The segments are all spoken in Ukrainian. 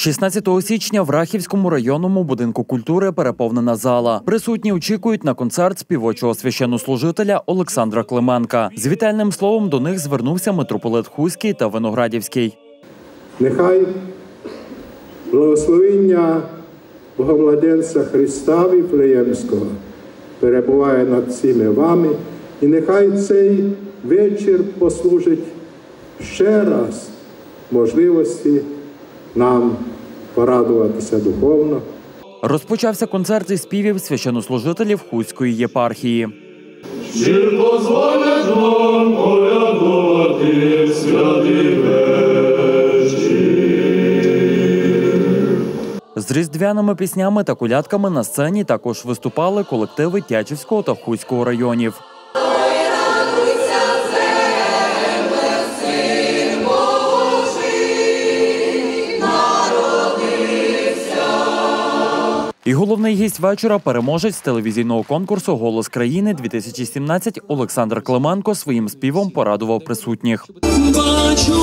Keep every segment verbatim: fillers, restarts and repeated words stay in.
шістнадцятого січня в Рахівському районному будинку культури переповнена зала. Присутні очікують на концерт співочого священнослужителя Олександра Клименка. З вітальним словом до них звернувся митрополит Хуський та Виноградівський. Нехай благословення Боговладенця Христа Віфлеємського перебуває над всіми вами, і нехай цей вечір послужить ще раз можливості нам порадуватися духовно. Розпочався концерт із співів священнослужителів Хуської єпархії. Чи дозволять вам колядувати святий вечір? З різдвяними піснями та колядками на сцені також виступали колективи Тячівського та Хуського районів. І головний гість вечора – переможець телевізійного конкурсу «Голос країни-дві тисячі сімнадцять» Олександр Клименко своїм співом порадував присутніх. Бачу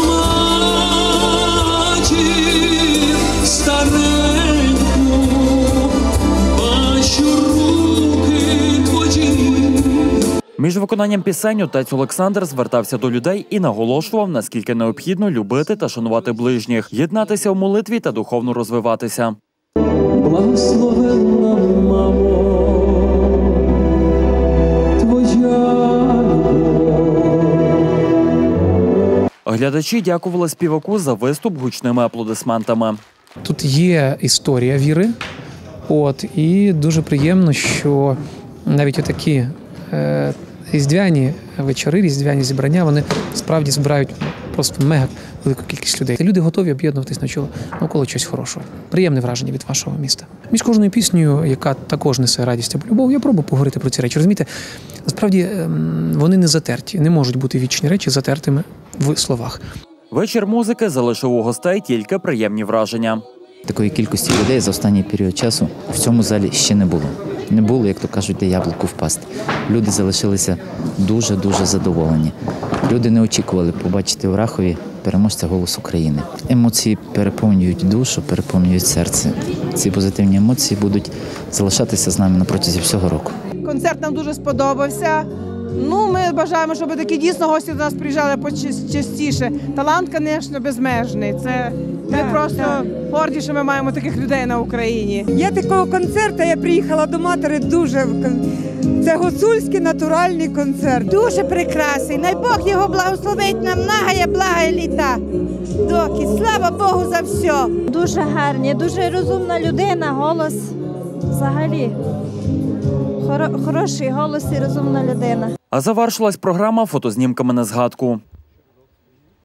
матір стареньку, бачу руки твої. Між виконанням пісень отець Олександр звертався до людей і наголошував, наскільки необхідно любити та шанувати ближніх, єднатися в молитві та духовно розвиватися. Благословенна, мамо, твоя любов. Глядачі дякували співаку за виступ гучними аплодисментами. Тут є історія віри, от, і дуже приємно, що навіть отакі е, різдвяні вечори, різдвяні зібрання, вони справді збирають просто мега велику кількість людей. Люди готові об'єднуватись навколо чогось хорошого. Приємне враження від вашого міста. Між кожною піснею, яка також несе радість або любов, я пробую поговорити про ці речі. Розумієте, насправді вони не затерті, не можуть бути вічні речі затертими в словах. Вечір музики залишив у гостей тільки приємні враження. Такої кількості людей за останній період часу в цьому залі ще не було. Не було, як то кажуть, де яблуку впасти. Люди залишилися дуже-дуже задоволені. Люди не очікували побачити у Рахові переможця «Голос України». Емоції переповнюють душу, переповнюють серце. Ці позитивні емоції будуть залишатися з нами на протязі всього року. Концерт нам дуже сподобався. Ну, ми бажаємо, щоб такі дійсно гості до нас приїжджали частіше. Талант, звісно, безмежний. Це ми просто горді, що ми маємо таких людей на Україні. Я такого концерту, я приїхала до матері дуже. Це гуцульський натуральний концерт. Дуже прекрасний. Най Бог його благословить нам многое благо літа. Доки, слава Богу за все. Дуже гарні, дуже розумна людина, голос взагалі. Хоро, хороший голос і розумна людина. А завершилась програма фотознімками на згадку.